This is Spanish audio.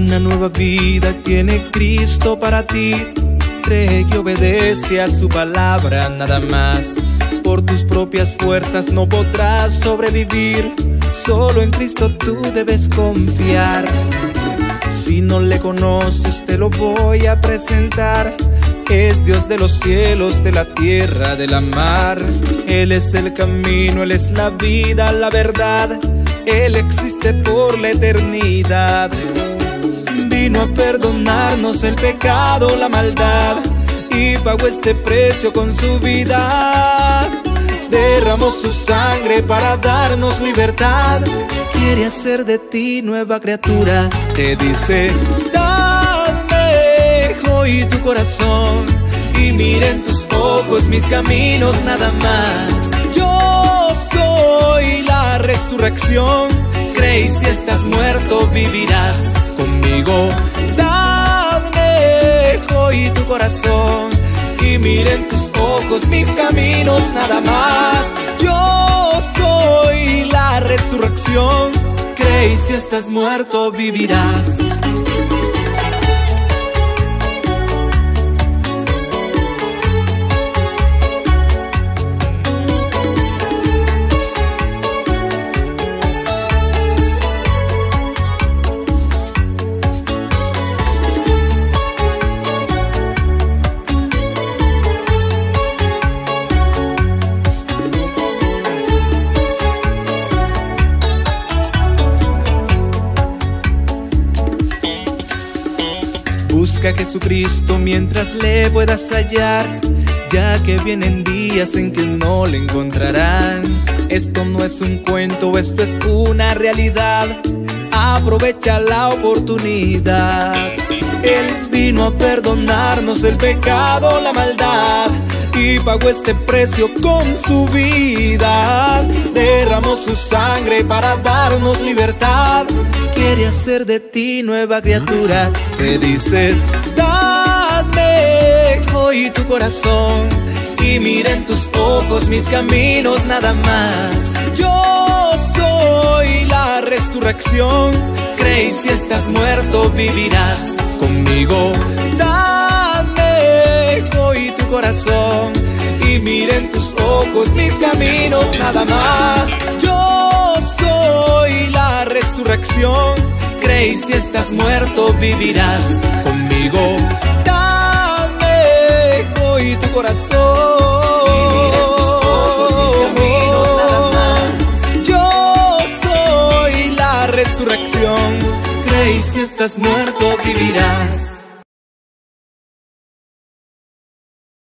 Una nueva vida tiene Cristo para ti. Cree y obedece a su palabra nada más. Por tus propias fuerzas no podrás sobrevivir. Solo en Cristo tú debes confiar. Si no le conoces te lo voy a presentar. Es Dios de los cielos, de la tierra, de la mar. Él es el camino, Él es la vida, la verdad. Él existe por la eternidad. Vino a perdonarnos el pecado, la maldad, y pagó este precio con su vida. Derramó su sangre para darnos libertad. Quiere hacer de ti nueva criatura. Te dice: dame hoy tu corazón y mira en tus ojos mis caminos nada más. Yo soy la resurrección. Cree y si estás muerto vivirás conmigo. Dame hoy tu corazón y mira en tus ojos mis caminos nada más. Yo soy la resurrección. Cree y si estás muerto vivirás. Busca a Jesucristo mientras le puedas hallar, ya que vienen días en que no le encontrarán. Esto no es un cuento, esto es una realidad. Aprovecha la oportunidad. Él vino a perdonarnos el pecado, la maldad, y pagó este precio con su vida. Derramó su sangre para darnos libertad. Quiere hacer de ti nueva criatura. Te dice: dame hoy tu corazón y mira en tus ojos mis caminos nada más. Yo soy la resurrección. Cree y si estás muerto vivirás conmigo. Dame hoy tu corazón y mira en tus ojos mis caminos nada más. Yo soy la resurrección. Cree y si estás muerto vivirás conmigo. Dame hoy tu corazón y mira en tus ojos mis caminos nada más. Yo soy la resurrección. Cree y si estás muerto vivirás.